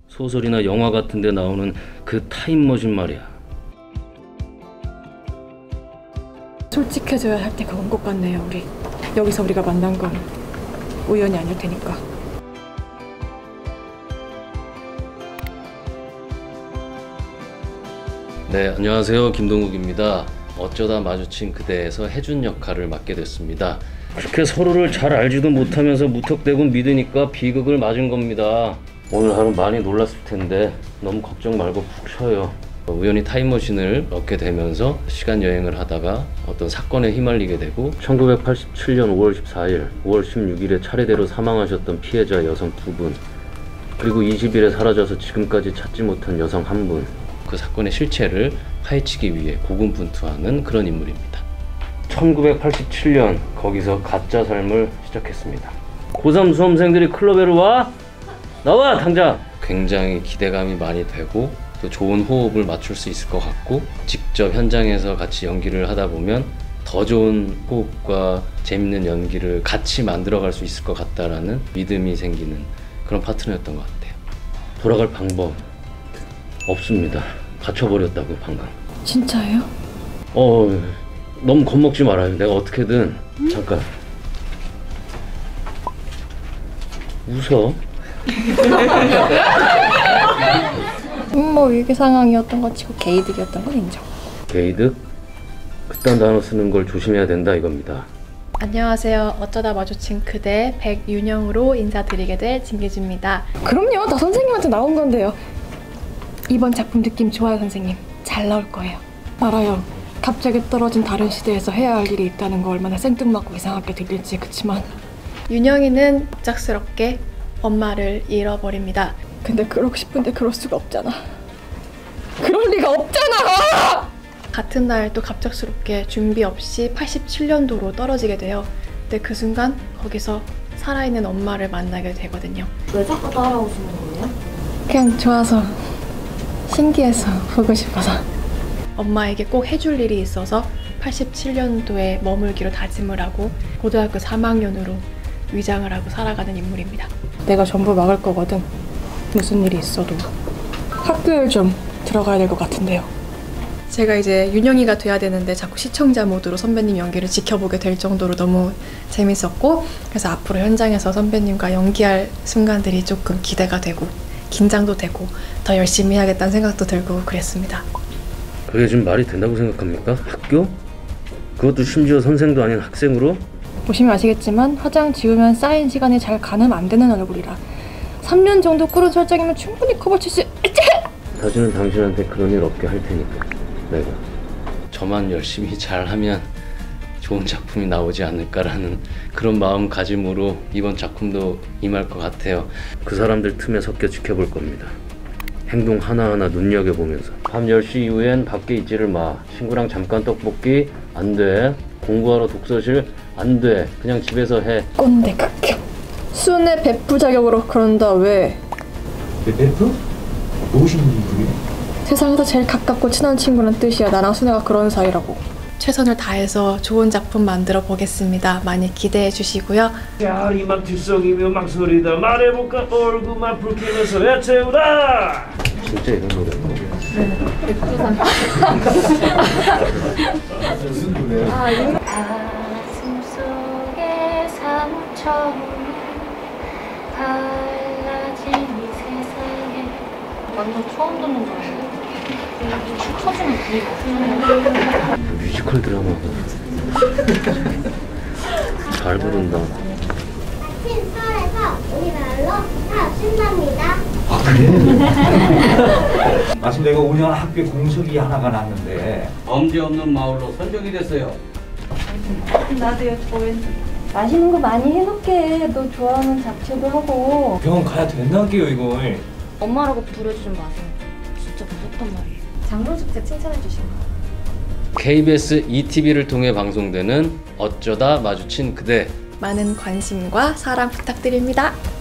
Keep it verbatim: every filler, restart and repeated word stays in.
소설이나 영화 같은 데 나오는 그 타임머신 말이야. 솔직해져야 할 때 그건 것 같네요. 우리 여기서 우리가 만난 건 우연이 아닐 테니까. 네, 안녕하세요. 김동욱입니다. 어쩌다 마주친 그대에서 해준 역할을 맡게 됐습니다. 그렇게 서로를 잘 알지도 못하면서 무턱대고 믿으니까 비극을 맞은 겁니다. 오늘 하루 많이 놀랐을 텐데 너무 걱정 말고 푹 쉬어요. 우연히 타임머신을 얻게 되면서 시간 여행을 하다가 어떤 사건에 휘말리게 되고 천구백팔십칠 년 오월 십사일, 오월 십육일에 차례대로 사망하셨던 피해자 여성 두 분, 그리고 이십 일에 사라져서 지금까지 찾지 못한 여성 한 분, 그 사건의 실체를 파헤치기 위해 고군분투하는 그런 인물입니다. 천구백팔십칠 년 거기서 가짜 삶을 시작했습니다. 고삼 수험생들이 클럽에로 와? 나와 당장! 굉장히 기대감이 많이 되고 또 좋은 호흡을 맞출 수 있을 것 같고, 직접 현장에서 같이 연기를 하다 보면 더 좋은 호흡과 재밌는 연기를 같이 만들어갈 수 있을 것 같다라는 믿음이 생기는 그런 파트너였던 것 같아요. 돌아갈 방법 없습니다. 갇혀버렸다고 방금. 진짜예요? 어, 너무 겁먹지 말아요. 내가 어떻게든. 음? 잠깐. 웃어? 음, 뭐 위기 상황이었던 것 치고 개이득이었던 건 인정. 개이득? 그딴 단어 쓰는 걸 조심해야 된다 이겁니다. 안녕하세요. 어쩌다 마주친 그대 백윤영으로 인사드리게 될 진기주입니다. 그럼요. 나 선생님한테 나온 건데요. 이번 작품 느낌 좋아요, 선생님. 잘 나올 거예요. 알아요. 갑자기 떨어진 다른 시대에서 해야 할 일이 있다는 거 얼마나 생뚱맞고 이상하게 들릴지. 그치만 윤영이는 갑작스럽게 엄마를 잃어버립니다. 근데 그러고 싶은데 그럴 수가 없잖아. 그럴 리가 없잖아! 같은 날 또 갑작스럽게 준비 없이 팔십칠 년도로 떨어지게 돼요. 근데 그 순간 거기서 살아있는 엄마를 만나게 되거든요. 왜 자꾸 따라오시는 거예요? 그냥 좋아서, 신기해서, 보고 싶어서. 엄마에게 꼭 해줄 일이 있어서 팔십칠 년도에 머물기로 다짐을 하고 고등학교 삼 학년으로 위장을 하고 살아가는 인물입니다. 내가 전부 막을 거거든. 무슨 일이 있어도. 학교에 좀 들어가야 될 것 같은데요. 제가 이제 윤영이가 돼야 되는데 자꾸 시청자 모드로 선배님 연기를 지켜보게 될 정도로 너무 재밌었고, 그래서 앞으로 현장에서 선배님과 연기할 순간들이 조금 기대가 되고 긴장도 되고 더 열심히 해야겠다는 생각도 들고 그랬습니다. 그게 지금 말이 된다고 생각합니까? 학교? 그것도 심지어 선생도 아닌 학생으로? 보시면 아시겠지만 화장 지우면 쌓인 시간이 잘 가늠 안 되는 얼굴이라 삼 년 정도 꾸른 설정이면 충분히 커버 칠 수 있지! 다시는 당신한테 그런 일 없게 할 테니까 내가 저만 열심히 잘하면 좋은 작품이 나오지 않을까라는 그런 마음가짐으로 이번 작품도 임할 것 같아요. 그 사람들 틈에 섞여 지켜볼 겁니다. 행동 하나하나 눈여겨보면서. 밤 열 시 이후엔 밖에 있지를 마. 친구랑 잠깐 떡볶이 안 돼. 공부하러 독서실 안 돼. 그냥 집에서 해. 꼰대 극혐. 순의 베프 자격으로 그런다. 왜? 베프? 무엇인 그게? 세상에서 제일 가깝고 친한 친구란 뜻이야. 나랑 순애가 그런 사이라고. 최선을 다해서 좋은 작품 만들어 보겠습니다. 많이 기대해 주시고요. 야, 이만 뒷성이며 망설이다 말해볼까 얼굴만 붉히면서 외채우다. 진짜 이런 노래. 네. 백두산. 무슨 노래? 아, 이 가슴 속에 상처는 갈라진 이 세상에. 완전 처음 듣는 노래예요. 축 처지는 분위기가 뮤지컬 드라마. 잘 부른다. 신설에서 우리나라로 다 신납니다. 아 그래? 마침 내가 오 년 학교 공석이 하나가 났는데 범죄 없는 마을로 선정이 됐어요. 나도요. 저 왠지 맛있는 거 많이 해놓게. 너 좋아하는 잡채도 하고. 병원 가야 된다게요 이걸. 엄마라고 부르지 마세요. 진짜 무섭단 말이에요. 장로숙제 칭찬해 주신 거. 케이비에스 이티비를 통해 방송되는 어쩌다 마주친 그대. 많은 관심과 사랑 부탁드립니다.